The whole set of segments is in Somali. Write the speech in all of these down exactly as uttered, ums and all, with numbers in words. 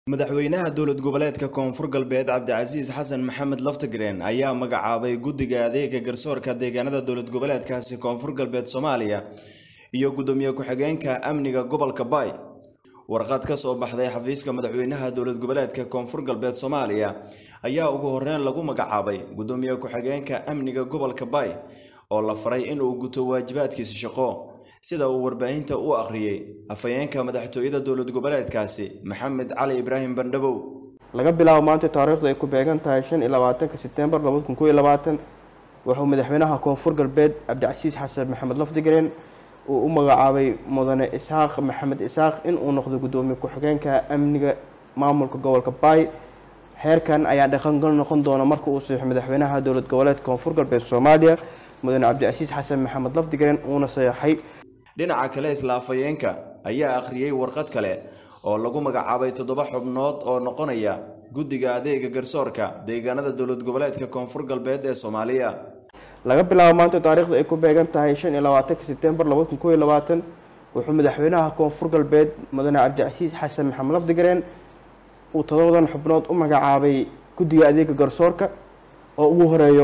madaxweynaha dowlad goboleedka Koonfur Galbeed Cabdicasiis Xasan Maxamed Laftagreen ayaa magacaabay guddiga adeega garsoorka deegaanada dowlad goboleedkaasi Koonfur Galbeed Soomaaliya iyo gudoomiye ku-xigeenka amniga gobolka Bay. warqad ka soo baxday xafiiska madaxweynaha dowlad goboleedka Koonfur Galbeed Soomaaliya ayaa ugu horreyn lagu magacaabay gudoomiye ku-xigeenka amniga gobolka Bay oo la faray in uu guto waajibaadkiisa shaqo sida uu warbaahinta u akhriyay afayeenka madaxtooyada dowlad goboleedkaasi Maxamed Cali Ibrahim Bandhabow. laga bilaabo maanta taariikhda ay ku beegan tahay shan iyo labaatanka September laba kun iyo labaatan wuxuu madaxweynaha Koonfur Galbeed Cabdicasiis Xasan Maxamed Laftagreen uu u magacaabay mudane Isaaq Maxamed Isaaq in uu noqdo gudoomiye ku-xigeenka amniga maamulka gobolka Bay. heerkan ayaa dhaqan gal noqon doona marka uu saxiixo madaxweynaha dowlad goboleedka Koonfur Galbeed Soomaaliya mudane Cabdicasiis Xasan Maxamed Laftagreen uuna saxiixay. dhinaca kale isla afayeenka ayaa akhriyay warqad kale oo lagu magacaabay toddoba xubnood oo noqonaya guddiga adeega garsoorka deegaanada dowlad goboleedka Koonfur Galbeed ee Soomaaliya. laga bilaabo maanta taariikhda ay ku beegan tahay shan iyo labaatanka September laba kun iyo labaatan wuxuu madaxweynaha Koonfur Galbeed mudane Cabdicasiis Xasan Maxamed Laftagreen uu toddobadan xubnood u magacaabay guddiga adeega garsoorka oo ugu horeeyo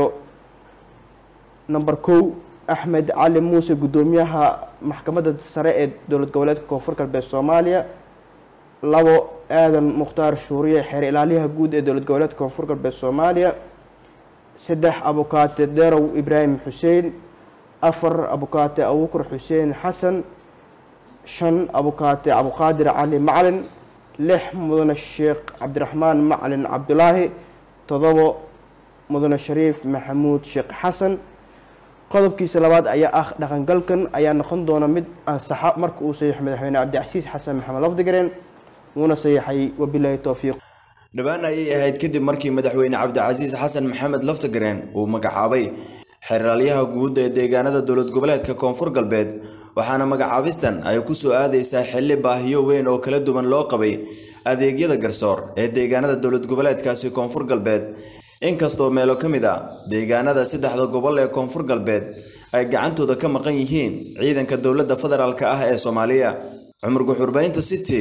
number kow Axmed Cali Muuse gudoomiyaha maxkamadda sare ee dowlad goboleedka Koonfur Galbeed Soomaaliya. labo Aadan Mukhtaar Shuuriye xeer ilaaliyaha guud ee dowlad goboleedka Koonfur Galbeed Soomaaliya. saddex Abukaate Derow Ibrahim Xuseen. afar Abukaate Abuukar Xuseen Xasan. shan Abukaate Abuqaadir Cali Macalin. lix mudane Sheekh Cabdiraxmaan Macalin Cabdulaahi. toddoba mudane Shariif Maxamuud Sheekh Xasan. qodobkiisa labaad ayaa ah dhaqangalkan ayaa noqon doona mid ansaxa marka uu saxiixo madaxweyne Cabdicasiis Xasan Maxamed Laftagreen uuna saxiixay wabillahi tawfiiq. dhawaan ayay ahayd kadib markii madaxweyne Cabdicasiis Xasan Maxamed Laftagreen uu magacaabay xeeralyaha guud ee deegaanada dowlad goboleedka Koonfur Galbeed waxaana magacaabistan ay ku soo aadaysaa xilli baahiyo weyn oo kala duwan loo qabay adeegyada garsoor ee deegaanada dowlad goboleedkaasi Koonfur Galbeed. inkastoo meelo ka mid ah deegaanada saddexda gobol ee Koonfur Galbeed ay gacantooda ka maqan yihiin ciidanka dowladda federaalka ah ee Soomaaliya. Cumar Guxurbaynta City.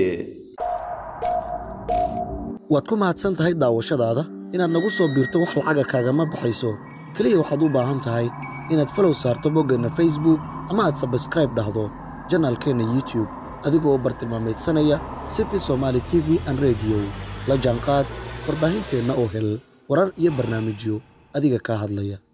waad ku mahadsan tahay daawashadaada inaad nagu soo biirto wax lacaga kaagama baxayso kaliya waxaad u baahan tahay inaad follow saarto boggeenna Facebook ama aad subscribe dhahdo channelkeena YouTube adigoo u bartilmaameedsanaya City Somali T V and Radio la jaanqaad warbaahinteena oo hel warar iyo barnaamijyo adiga ka hadlaya.